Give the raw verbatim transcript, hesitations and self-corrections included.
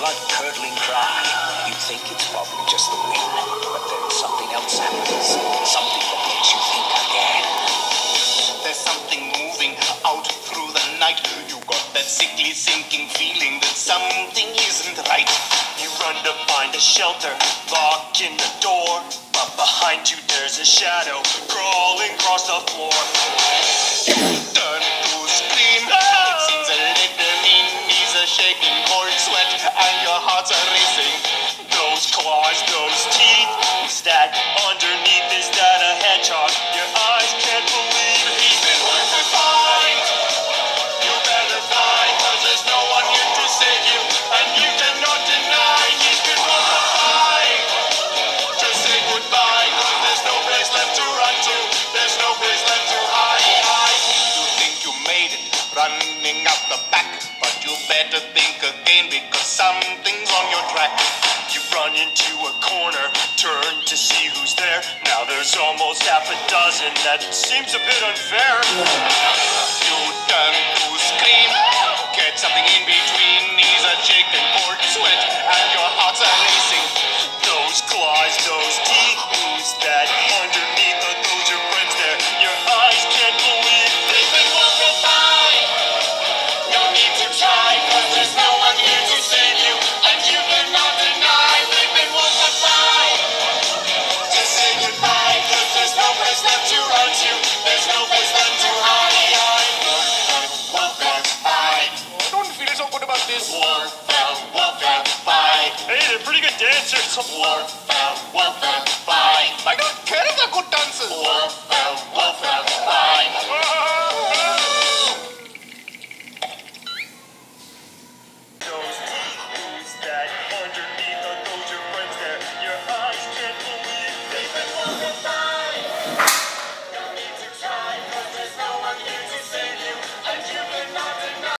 blood-curdling cry. You think it's probably just the wind, but then something else happens. Something that makes you think again. There's something moving out through the night. You got that sickly sinking feeling that something isn't right. You run to find a shelter, lock in the door, but behind you there's a shadow crawling across the floor. You turn to scream. It seems a little mean. Knees are shaking, cold sweat, and your hearts are racing. Those claws, those teeth, is that underneath? Is that a hedgehog? Your eyes can't believe he's been horrified. You better fly, cause there's no one here to save you, and you cannot deny he's been horrified. Just say goodbye, cause there's no place left to run to, there's no place left to hide. You think you made it, running out the back, but you better think again because something's on your track. You run into a corner, turn to see who's there. Now there's almost half a dozen, that seems a bit unfair. You turn to scream, get something in between. Knees are shaking, cold sweat, and your hearts are racing. Those claws, those teeth, who's that underneath? Are those your friends there? Your eyes can't believe they've been horrified. No need to try, cause there's no one here to save you, and you cannot deny they've been horrified. Just say goodbye, cause there's no place left to run to, there's no place left to hide. Horrified. Don't feel so good about this. Horrified. Hey, they're pretty good dancers. Warfare, warfare.